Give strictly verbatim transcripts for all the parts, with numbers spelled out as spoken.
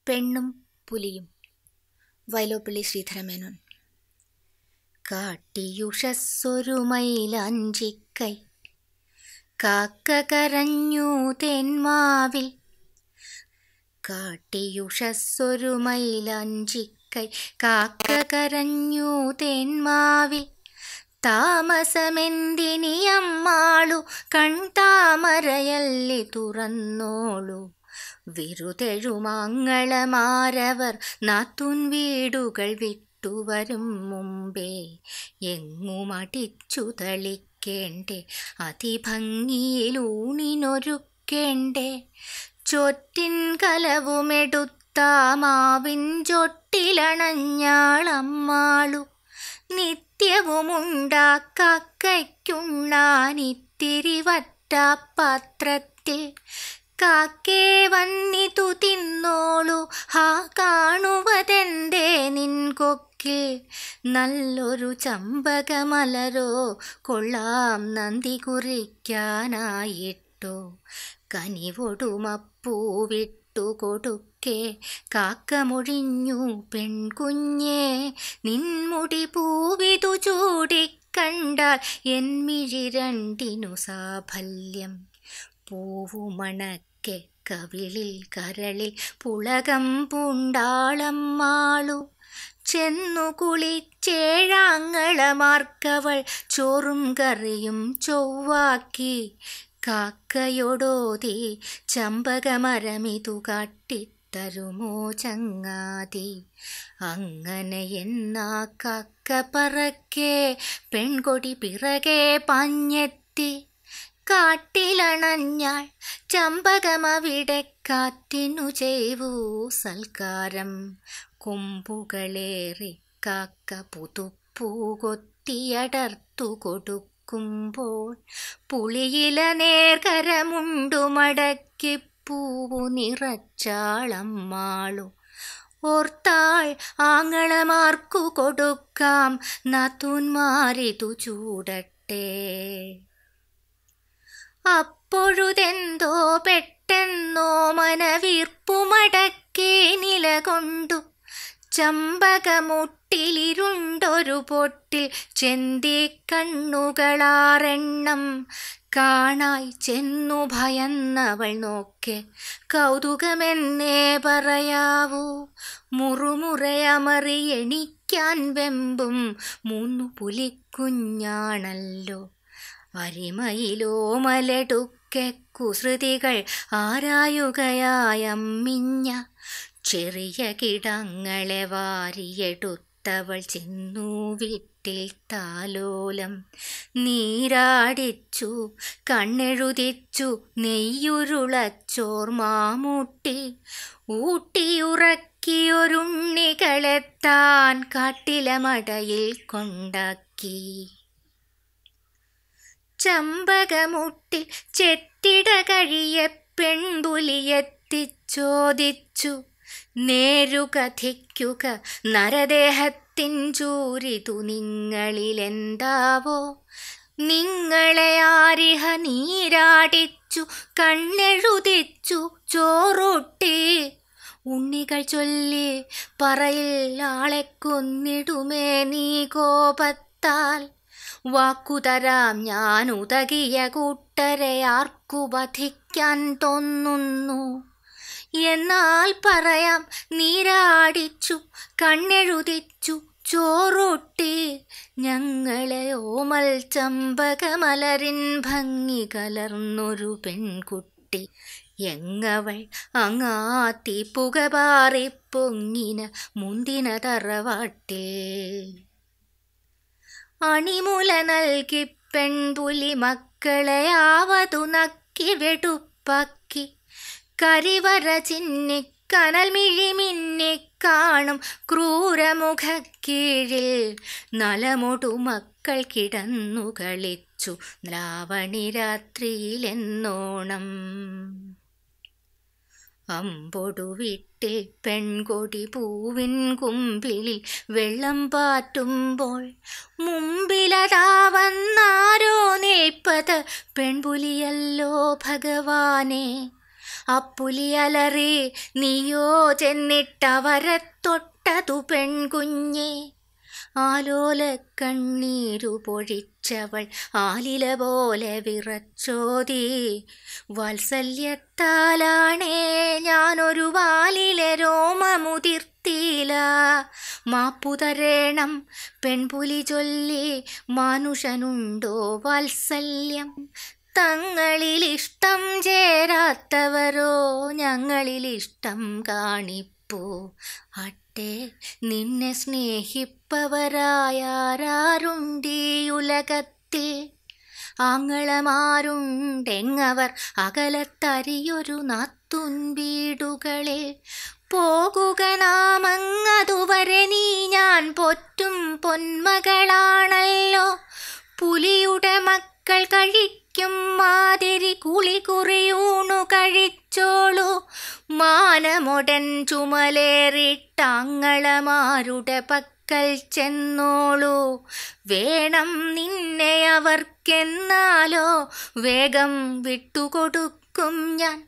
പെണ്ണും പുലിയും. വയലോപ്പള്ളി ശ്രീധരമേനോൻ. കാട്ടിയുഷസ്സൊരു മൈലാഞ്ചിക്കൈ, കാക്ക കരഞ്ഞു തേന്മാവിൽ. കാട്ടിയുഷസ്സൊരു മൈലാഞ്ചിക്കൈ, കാക്ക കരഞ്ഞു തേന്മാവിൽ. താമസമെന്തിനി അമ്മാളു, കൺതാമരയല്ലി തുറന്നോളു. വിരുതെഴുമാങ്ങളമാരവർ നാത്തുൻ വീടുകൾ വിട്ടുവരും മുമ്പേ. എങ്ങുമടിച്ചു തളിക്കേണ്ടേ, അതിഭംഗിയിലൂണിനൊരുക്കേണ്ടേ. ചോറ്റിൻ കലവുമെടുത്താമാവിൻ ചൊട്ടിലണഞ്ഞാളമ്മാളു. നിത്യവുമുണ്ടാക്കയ്ക്കുണ്ണാനിത്തിരി വറ്റാപ്പാത്രത്തിൽ. കാക്കേ വന്നിതു തിന്നോളു, ഹാ കാണുവതെന്തേ നിൻ കൊക്കിൽ. നല്ലൊരു ചമ്പകമലരോ കൊള്ളാം നന്ദി കുറിക്കാനായിട്ടോ. കനിവൊടുമപ്പൂവിട്ടു കൊടുക്കേ കാക്ക മൊഴിഞ്ഞു, പെൺകുഞ്ഞേ നിൻമുടി പൂവിതു ചൂടിക്കണ്ടാൽ എന്മിഴി രണ്ടിനു സാഫല്യം. പൂവുമണക്കെ കവിളിൽ കരളിൽ പുളകം പൂണ്ടാളമ്മാളു. ചെന്നു കുളിച്ചേഴാങ്ങളമാർക്കവൾ ചോറും കറിയും ചൊവ്വാക്കി. കാക്കയോടോതി ചമ്പകമരമിതു കാട്ടിത്തരുമോ ചങ്ങാതി. അങ്ങനെ എന്നാ കാക്ക പറക്കെ പെൺകൊടി പിറകെ പാഞ്ഞെത്തി. കാട്ടിലണഞ്ഞാൾ ചമ്പകമവിടെ കാറ്റിനു ചെയ്വൂ സൽക്കാരം. കൊമ്പുകളേറി കാക്ക പുതുപ്പൂ കൊത്തിയടർത്തു കൊടുക്കുമ്പോൾ. പുളിയില നേർക്കരമുണ്ടു മടക്കി പൂവു നിറച്ചാളമ്മാളു. ഓർത്താൾ ആങ്ങളമാർക്കു കൊടുക്കാം, നാത്തൂന്മാരിതു ചൂടട്ടെ. അപ്പോഴുതെന്തോ പെട്ടെന്നോ മനവീർപ്പുമടക്കി നിലകൊണ്ടു. ചമ്പകമുട്ടിലിരുണ്ടൊരു പൊട്ടിൽ ചെന്തി കണ്ണുകളാറെണ്ണം. കാണായി ചെന്നു ഭയന്നവൾ നോക്കെ കൗതുകമെന്നേ പറയാവൂ. മുറുമുറയമറി എണിക്കാൻ വെമ്പും മൂന്നു പുലിക്കുഞ്ഞാണല്ലോ. അരിമയിലോ മലടുക്കെ കുസൃതികൾ ആരായുകയായമ്മിഞ്ഞ. ചെറിയ കിടങ്ങളെ വാരിയെടുത്തവൾ ചെന്നു വീട്ടിൽ താലോലം. നീരാടിച്ചു കണ്ണെഴുതിച്ചു നെയ്യുരുളച്ചോർ മാമൂട്ടി. ഊട്ടിയുറക്കിയൊരുണ്ണികളെത്താൻ കാട്ടിലമടയിൽ കൊണ്ടാക്കി. ചമ്പകമുട്ടിൽ ചെറ്റിട കഴിയെ പെൺപുലിയെത്തിച്ചോദിച്ചു. നേരു കഥിക്കുക നരദേഹത്തിൻ ചൂരിതു നിങ്ങളിലെന്താവോ. നിങ്ങളെ ആരിഹ നീരാടിച്ചു കണ്ണെഴുതിച്ചു ചോറൂട്ടി. ഉണ്ണികൾ ചൊല്ലി പറയിൽ ആളെ കൊന്നിടുമേ നീ കോപത്താൽ. വാക്കുതരാം ഞാൻ ഉതകിയ കൂട്ടരെ ആർക്കു വധിക്കാൻ തോന്നുന്നു. എന്നാൽ പറയാം നീരാടിച്ചു കണ്ണെഴുതിച്ചു ചോറൂട്ടി. ഞങ്ങളെ ഓമൽ ചമ്പകമലരിൻ ഭംഗി കലർന്നൊരു പെൺകുട്ടി. എങ്ങവൾ അങ്ങാത്തി പുകപാറി പൊങ്ങിന മുന്തിന തറവാട്ടിൽ. അണിമുല നൽകി പെൺപുലി മക്കളെ ആവതു നക്കി വെടുപ്പാക്കി. കരിവര ചിന്നി കനൽ മിഴി മിന്നിക്കാണും ക്രൂരമുഖക്കീഴിൽ. നലമൊടു മക്കൾ കിടന്നു കളിച്ചു ലാവണി രാത്രിയിലെന്നോണം. അമ്പൊടു വീട്ടിൽ പെൺകൊടി പൂവിൻ കുമ്പിളിൽ വെള്ളം പാറ്റുമ്പോൾ. മുമ്പിലതാ വന്നാരോ നിൽപ്പത് പെൺപുലിയല്ലോ ഭഗവാനെ. അപ്പുലി അലറി നീയോ ചെന്നിട്ടവരെ തൊട്ടതു പെൺകുഞ്ഞെ. ആലോല കണ്ണീരു പൊഴിച്ചവൾ ആലില പോലെ വിറച്ചോതി. വാത്സല്യത്താലാണേ ഞാനൊരു വാലിലെ രോമമുതിർത്തിയില്ല. മാപ്പുതരേണം പെൺപുലി ചൊല്ലി മാനുഷനുണ്ടോ വാത്സല്യം. തങ്ങളിലിഷ്ടം ചേരാത്തവരോ ഞങ്ങളിലിഷ്ടം കാണിപ്പോ. അട്ടെ നിന്നെ സ്നേഹിപ്പവരായാരുണ്ടീ ഉലകത്തിൽ. ആങ്ങളമാരുണ്ടെങ്ങവർ അകലത്തരിയൊരു നാത്തുൻ വീടുകളിൽ. പോകുക നാമങ്ങതുവരെ നീ ഞാൻ പൊറ്റും പൊന്മകളാണല്ലോ. പുലിയുടെ മക്കൾ കഴിക്കും മാതിരി കുളി കുറിയൂണു കഴിച്ചോളൂ. മാനമൊടൻ ചുമലേറിട്ടാങ്ങളമാരുടെ പക്കൽ ചെന്നോളൂ. വേണം നിന്നെ അവർക്കെന്നാലോ വേഗം വിട്ടുകൊടുക്കും ഞാൻ.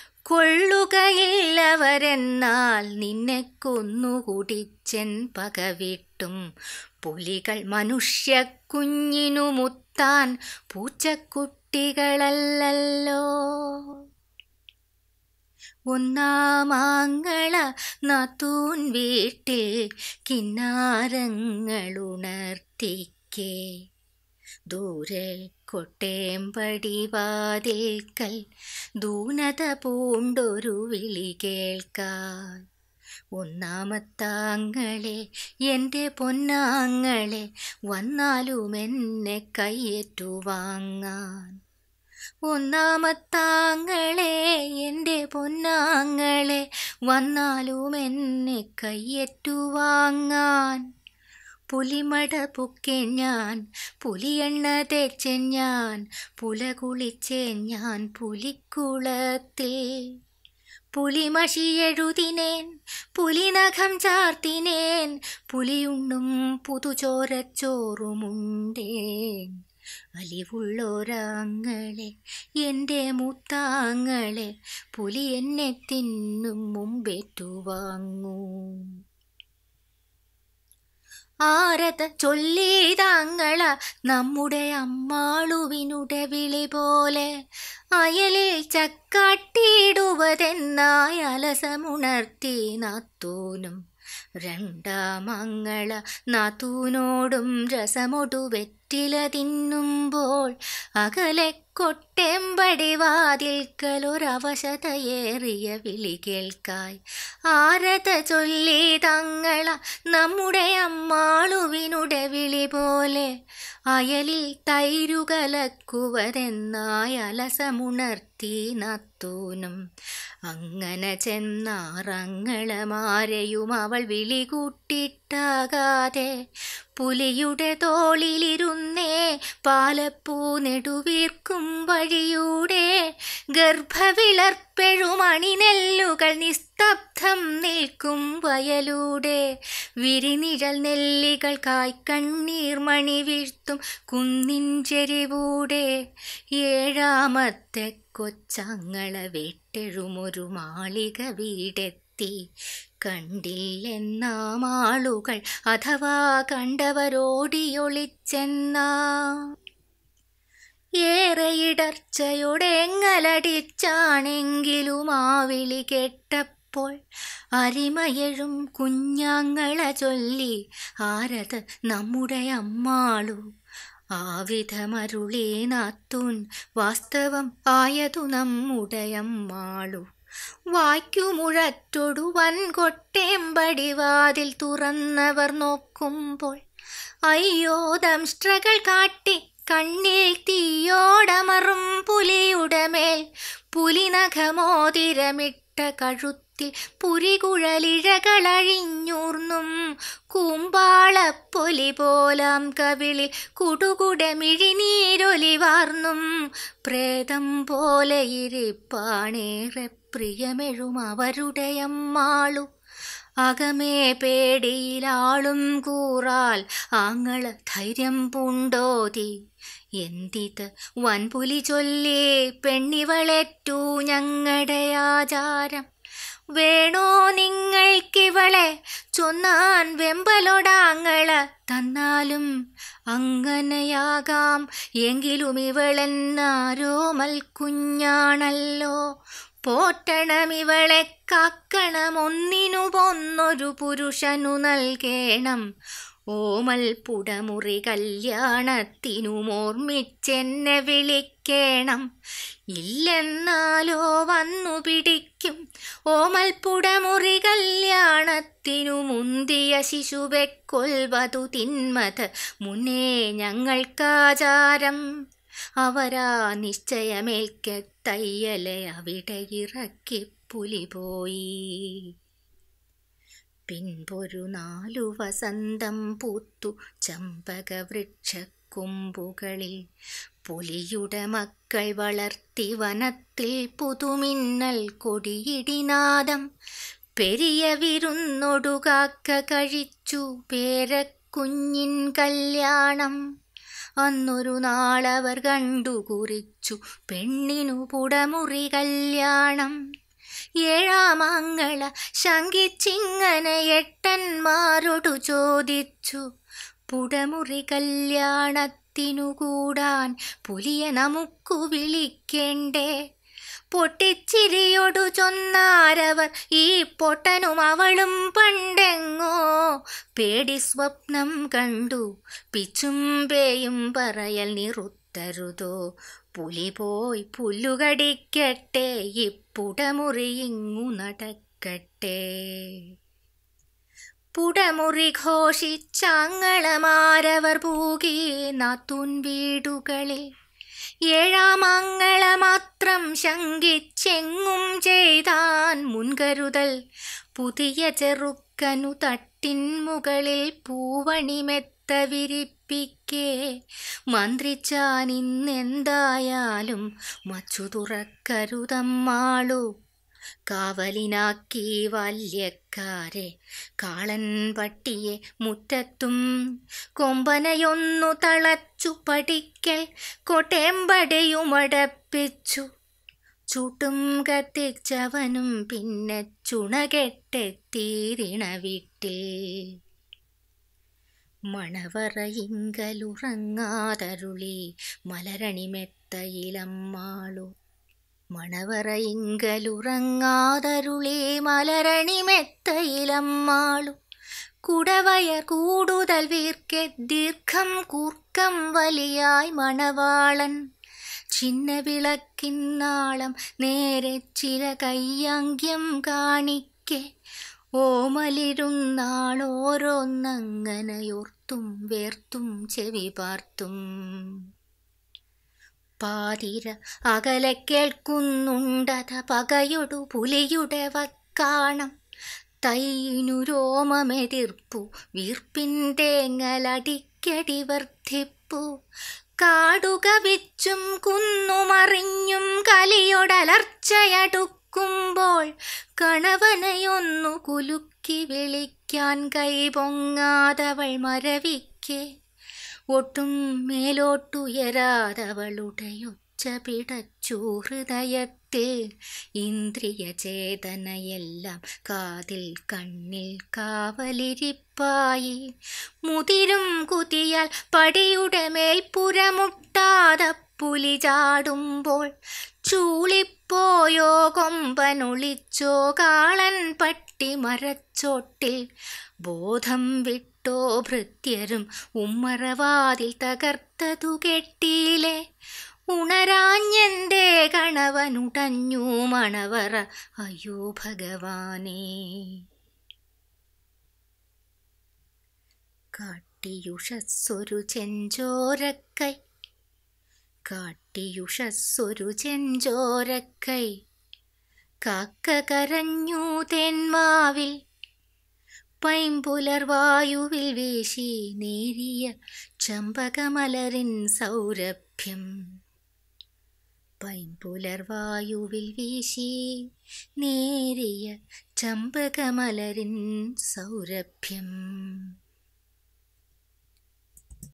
കൊള്ളുകയില്ലവരെന്നാൽ നിന്നെ കൊന്നുകുടിച്ചെൻ പകവിട്ടും. പുലികൾ മനുഷ്യ കുഞ്ഞിനു മുത്താൻ പൂച്ചക്കുട്ടികളല്ലല്ലോ. ഒന്നാമാങ്ങള നാത്തൂൻ വീട്ടിൽ കിന്നാരങ്ങളുണർത്തിക്കേ. ദൂരെ കൊട്ടേമ്പടി വാതിൽക്കൽ ദൂനത പൂണ്ടൊരു വിളി കേൾക്കാൻ. ഒന്നാമത്താങ്ങളെ എൻ്റെ പൊന്നാങ്ങളെ വന്നാലും എന്നെ കയ്യേറ്റു വാങ്ങാൻ. ഒന്നാമത്താങ്ങളെ എൻ്റെ പൊന്നാങ്ങളെ വന്നാലും എന്നെ കയ്യേറ്റു വാങ്ങാൻ. പുലിമട പൊക്കേൻ ഞാൻ പുലിയെണ്ണ തേച്ചേൻ ഞാൻ പുല കുളിച്ചേൻ ഞാൻ പുലിക്കുളത്തിൽ. പുലിമഷിയെഴുതിനേൻ പുലിനഖം ചാർത്തിനേൻ പുലിയുണ്ണും പുതുചോരച്ചോറുമുണ്ടേൻ. അലിവുള്ളോരാങ്ങളെ എൻ്റെ മൂത്താങ്ങളെ പുലി എന്നെ തിന്നും മുമ്പേറ്റു വാങ്ങൂ. ആരത ചൊല്ലിതാങ്ങള നമ്മുടെ അമ്മാളുവിനുടെ വിളി പോലെ. അയലിൽ ചക്കാട്ടിയിടുവതെന്നായി അലസമുണർത്തി നാത്തൂനും. രണ്ടാമങ്ങള നാത്തൂനോടും രസമൊടു വെറ്റില തിന്നുമ്പോൾ അകലെ കൊട്ടേമ്പടി വാതിൽക്കലൊരവശതയേറിയ വിളി കേൾക്കായി. ആരത ചൊല്ലി തങ്ങള നമ്മുടെ അമ്മാളുവിനുടെ വിളി പോലെ. അയലിൽ തൈരുകലക്കുവതെന്നായി അലസമുണർത്തി നാത്തൂനും. അങ്ങനെ ചെന്നാറങ്ങളമാരെയും അവൾ വിളി കൂട്ടിട്ടാകാതെ പുലിയുടെ തോളിലിരുന്നേ പാലപ്പൂ നെടുവീർക്കും വഴിയൂടെ. ഗർഭവിളർപ്പെഴുമണിനെല്ലുകൾ നിസ്തബ്ധം നിൽക്കും വയലൂടെ. വിരിനിഴൽ നെല്ലികൾ കായ്ക്കണ്ണീർ മണി വീഴ്ത്തും കുന്നിൻ ചെരിവൂടെ. ഏഴാമത്തെ കൊച്ചങ്ങള വേട്ടെഴുമൊരു മാളിക വീടെത്തി. കണ്ടില്ലെന്നാമാളുകൾ അഥവാ കണ്ടവരോടിയൊളിച്ചെന്നാ. ഏറെ ഇടർച്ചയോടെങ്ങലടിച്ചാണെങ്കിലും ആ വിളി കേട്ടപ്പോൾ അരിമയെഴും കുഞ്ഞാങ്ങള ചൊല്ലി ആരത് നമ്മുടെ അമ്മാളു. ആവിധമരുളേ നാത്തൂൻ വാസ്തവം ആയതു നമ്മുടെ അമ്മാളു. വായ്ക്കുമുഴറ്റൊടു വൻകൊട്ടേമ്പടി വാതിൽ തുറന്നവർ നോക്കുമ്പോൾ അയ്യോ ദംഷ്ട്രകൾ കാട്ടി കണ്ണിൽ തീയോടമറും പുലിയുടെ മേൽ. പുലിനഖമോതിരമിട്ട കഴുത്തിൽ പുരികുഴലിഴകളഴിഞ്ഞൂർന്നും കൂമ്പാളപ്പൊലി പോലാം കവിളിൽ കുടുകുടെ മിഴിനീരൊലിവാർന്നും. പ്രേതം പോലെ ഇരിപ്പാണേറെ പ്രിയമെഴും അവരുടെ അമ്മാളു. അകമേ പേടിയിലാളും കൂറാൽ ആങ്ങള ധൈര്യം പൂണ്ടോതി. എന്തിത് വൻപുലി ചൊല്ലി പെണ്ണിവളേറ്റു ഞങ്ങളുടെ ആചാരം. വേണോ നിങ്ങൾക്കിവളെ ചൊന്നാൻ വെമ്പലൊടാങ്ങള തന്നാലും അങ്ങനെയാകാം. എങ്കിലും ഇവളെന്നാരോ മൽക്കുഞ്ഞാണല്ലോ. പോറ്റണമിവളെ കാക്കണമൊന്നിനു പോന്നൊരു പുരുഷനു നൽകേണം. ഓമൽ പുടമുറി കല്യാണത്തിനുമോർമ്മിച്ചെന്നെ വിളിക്കേണം. ഇല്ലെന്നാലോ വന്നു പിടിക്കും ഓമൽ പുടമുറി കല്യാണത്തിനു മുന്തിയ ശിശുവെ കൊൽവതു തിന്മത മുന്നേ ഞങ്ങൾക്കാചാരം. അവരാ നിശ്ചയമേൽക്കെ തയ്യലെ അവിടെ ഇറക്കി പുലി പോയി. പിൻപൊരു നാലു വസന്തം പൂത്തു ചമ്പകവൃക്ഷക്കൊമ്പുകളിൽ. പുലിയുടെ മക്കൾ വളർത്തി വനത്തിൽ പുതുമിന്നൽ കൊടിയിടിനാദം. പെരിയ വിരുന്നൊടു കാക്ക കഴിച്ചു പേരക്കുഞ്ഞിൻ കല്യാണം. അന്നൊരു നാളവർ കണ്ടു കുറിച്ചു പെണ്ണിനു പുടമുറി കല്യാണം. ഏഴാമങ്ങള ശങ്കിച്ചിങ്ങനെ എട്ടന്മാരോടു ചോദിച്ചു, പുടമുറി കല്യാണത്തിനു കൂടാൻ പുലിയെ നമുക്കു വിളിക്കേണ്ടേ? പൊട്ടിച്ചിരിയൊടു ചൊന്നാരവർ, ഈ പൊട്ടനും അവളും പണ്ടെങ്ങോ പേടി സ്വപ്നം കണ്ടു. പിച്ചും പേയും പറയൽ നിറുത്തരുതോ, പുലി പോയി പുല്ലുകടിക്കട്ടെ, ഇപ്പുടമുറി ഇങ്ങു നടക്കട്ടെ. പുടമുറി ഘോഷിച്ചാങ്ങളമാരവർ പൂകി നാത്തൂൻ വീടുകളിൽ. ഏഴാമങ്ങള മാത്രം ശങ്കിച്ചെങ്ങും ചെയ്താൻ മുൻകരുതൽ. പുതിയ ചെറുക്കനു തട്ടിൻ മുകളിൽ പൂവണിമെത്ത വിരിപ്പിക്കേ മന്ത്രിച്ചാൻ ഇന്നെന്തായാലും മച്ചു തുറക്കരുതമ്മാളു. കാവലിനാക്കി ബാല്യക്കാരെ കാളൻ പട്ടിയെ മുറ്റത്തും കൊമ്പനയൊന്നു തളച്ചു പഠിക്കൽ കൊട്ടേമ്പടിയുമടപ്പിച്ചു. ചൂട്ടും കത്തിച്ചവനും പിന്നെ ചുണകെട്ടെത്തീരിണ വീട്ടിൽ. മണവറയിങ്കലുറങ്ങാതരുളി മലരണിമെത്തയിലമ്മാളു. മണവറയിങ്കലുറങ്ങാതരുളി മലരണിമെത്തയിലമ്മാളു. കുടവയർ കൂടുതൽ വീർക്കെ ദീർഘം കൂർക്കം വലിയായി മണവാളൻ. ചിന്ന വിളക്കിന്നാളം നേരെ ചില കയ്യാങ്ക്യം കാണിക്കെ ഓമലിരുന്നാളോരോന്നങ്ങനെയോർത്തും വേർത്തും ചെവി പാർത്തും. പാതിര അകലെ കേൾക്കുന്നുണ്ടത പകയൊടു പുലിയുടെ വക്കാണം. തൈനു രോമമെതിർപ്പു വീർപ്പിൻ തേങ്ങലടിക്കടി വർദ്ധിപ്പു. കാടുകവിച്ചും കുന്നുമറിഞ്ഞും കലിയൊടലർച്ചയടുക്കുമ്പോൾ കണവനെയൊന്നു കുലുക്കി വിളിക്കാൻ കൈപൊങ്ങാതവൾ മരവിക്കെ. ഒട്ടും മേലോട്ടുയരാതവളുടെയൊച്ച പിടച്ചു ഹൃദയത്തിൽ. ഇന്ദ്രിയ ചേതനയെല്ലാം കാതിൽ കണ്ണിൽ കാവലിരിപ്പായി. മുതിരും കുതിയാൽ പടിയുടെ മേൽപ്പുരമുട്ടാതെ പുലി ചാടുമ്പോൾ ചൂളിപ്പോയോ കൊമ്പനൊളിച്ചോ കാളൻ പട്ടി മരച്ചോട്ടിൽ. ബോധം വിട്ടോ ഭൃത്യരും ഉമ്മറവാതിൽ തകർത്തതു കെട്ടിയിലെ. ഉണരാഞ്ഞെന്റെ കണവനുടഞ്ഞു മണവറ, അയ്യോ ഭഗവാനേ. കാട്ടിയുഷസ്സൊരു ചെഞ്ചോരക്കൈ, കാട്ടിയുഷസ്സൊരു ചെഞ്ചോരക്കൈ. കാക്ക കരഞ്ഞു തേന്മാവിൽ, പൈമ്പുലർവായുവിൽ വീശി നേരിയ ചമ്പകമലരിൻ സൗരഭ്യം. പൈമ്പുലർവായുവിൽ വീശി നേരിയ ചമ്പകമലരിൻ സൗരഭ്യം.